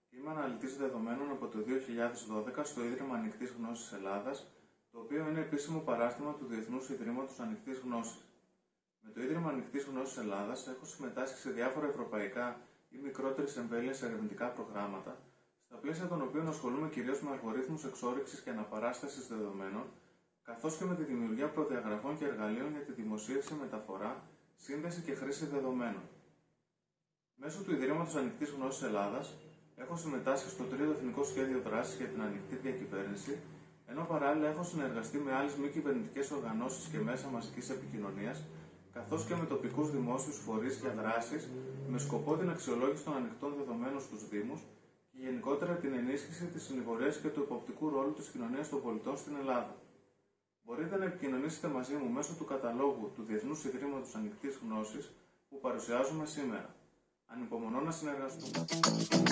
Είμαι αναλυτής δεδομένων από το 2012 στο Ίδρυμα Ανοιχτής Γνώσης Ελλάδας, το οποίο είναι επίσημο παράρτημα του Διεθνούς Ιδρύματος Ανοιχτής Γνώσης. Με το Ίδρυμα Ανοιχτής Γνώσης Ελλάδας έχω συμμετάσχει σε διάφορα ευρωπαϊκά ή μικρότερης εμβέλειας ερευνητικά προγράμματα, στα πλαίσια των οποίων ασχολούμαι κυρίως με αλγορίθμους εξόρυξης και αναπαράστασης δεδομένων, καθώς και με τη δημιουργία προδιαγραφών και εργαλείων για τη δημοσίευση, μεταφορά, σύνδεση και χρήση δεδομένων. Μέσω του Ιδρύματος Ανοιχτής Γνώσης Ελλάδας έχω συμμετάσχει στο 3ο Εθνικό Σχέδιο Δράσης για την Ανοιχτή Διακυβέρνηση, ενώ παράλληλα έχω συνεργαστεί με άλλες μη κυβερνητικές οργανώσεις και μέσα μαζικής επικοινωνίας, καθώς και με τοπικούς δημόσιους φορείς για δράσεις με σκοπό την αξιολόγηση των ανοιχτών δεδομένων στους Δήμους και γενικότερα την ενίσχυση της συνηγορίας και του εποπτικού ρόλου της κοινωνίας των πολιτών στην Ελλάδα. Μπορείτε να επικοινωνήσετε μαζί μου μέσω του καταλόγου του Διεθνούς Ιδρύματος Ανοιχτής Γνώσης που παρουσιάζουμε σήμερα. Ανυπομονώ να συνεργαστούμε.